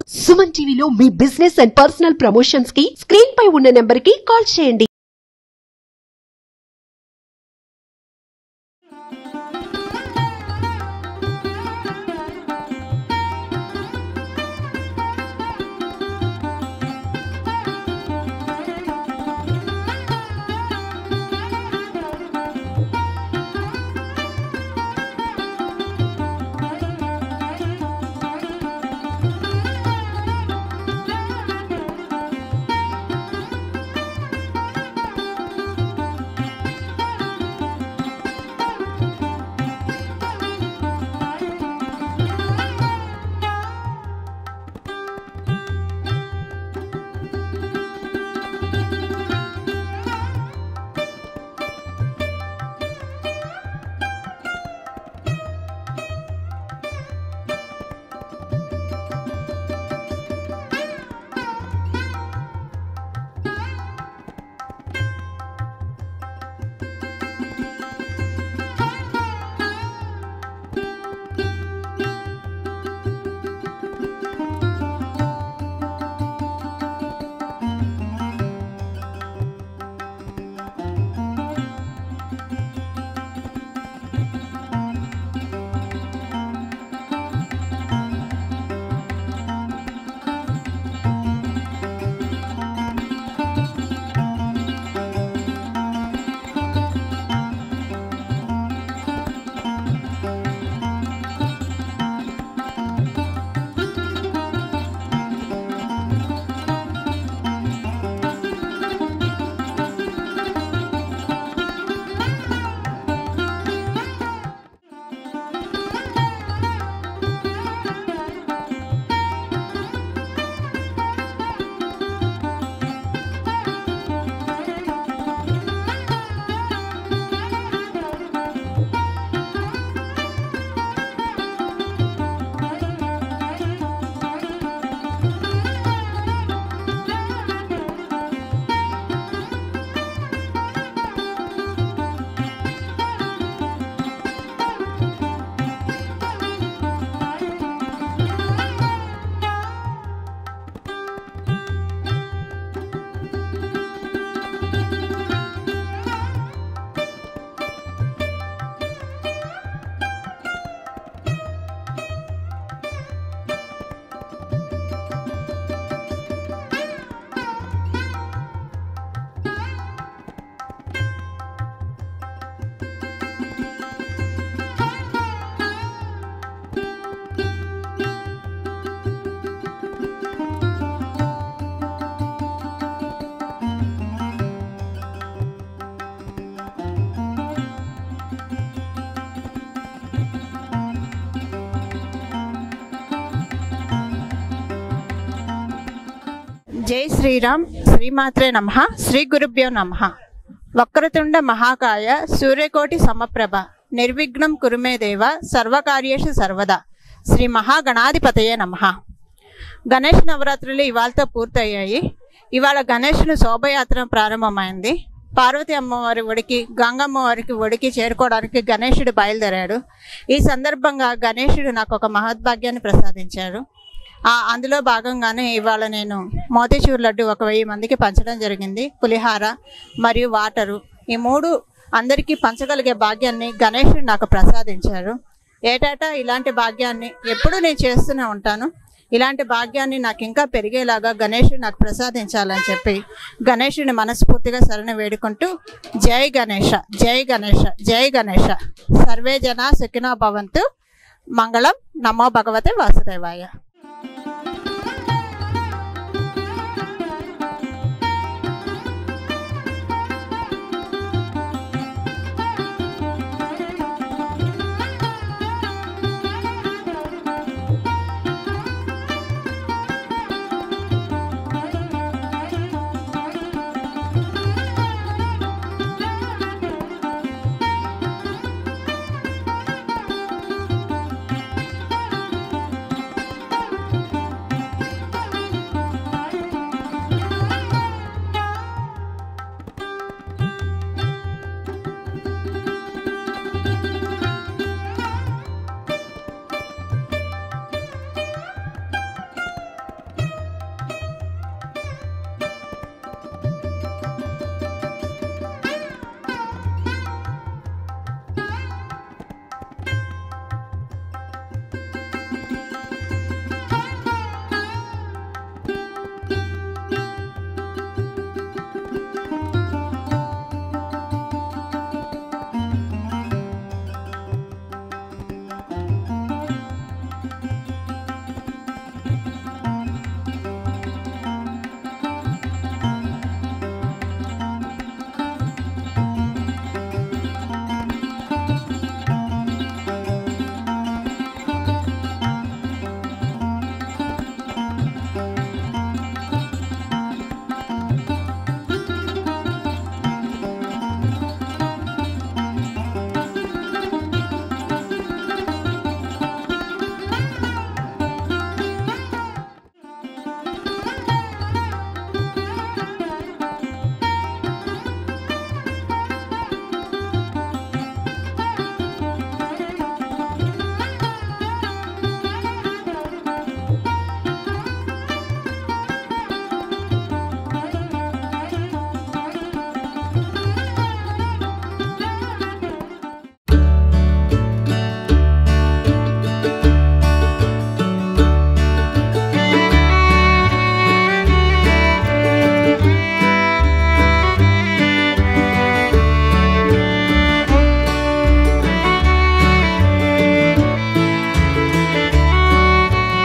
సుమన్ టీవీలో మీ business and personal promotions కి స్క్రీన్ పై ఉన్న నెంబర్ కి కాల్ చేయండి. జై శ్రీరామ్. శ్రీమాత్రే నమః. శ్రీ గురుభ్యో నమః. వక్రతుండ మహాకాయ సూర్యకోటి సమప్రభ నిర్విఘ్నం కురుమే దేవ సర్వకార్యేషు సర్వదా. శ్రీ మహాగణాధిపతయే నమః. గణేష్ నవరాత్రులు ఇవాళతో పూర్తయ్యాయి. ఇవాళ గణేష్ను శోభయాత్ర ప్రారంభమైంది. పార్వతి అమ్మవారి ఒడికి, గంగమ్మ వారికి ఒడికి చేరుకోవడానికి గణేశుడు బయలుదేరాడు. ఈ సందర్భంగా గణేశుడు నాకు ఒక మహద్భాగ్యాన్ని ప్రసాదించారు. అందులో భాగంగానే ఇవాళ నేను మోతీచూర్ లడ్డు 1000 మందికి పంచడం జరిగింది. పులిహార మరియు వాటరు, ఈ 3 అందరికీ పంచగలిగే భాగ్యాన్ని గణేశుడు నాకు ప్రసాదించారు. ఏటేటా ఇలాంటి భాగ్యాన్ని ఎప్పుడూ నేను చేస్తూనే ఉంటాను. ఇలాంటి భాగ్యాన్ని నాకు ఇంకా పెరిగేలాగా గణేశుడు నాకు ప్రసాదించాలని చెప్పి గణేశుడిని మనస్ఫూర్తిగా శరణ వేడుకుంటూ జై గణేష, జై గణేష, జై గణేష. సర్వే జనా సుఖినో భవంతు. మంగళం. నమో భగవతే వాసుదేవాయ.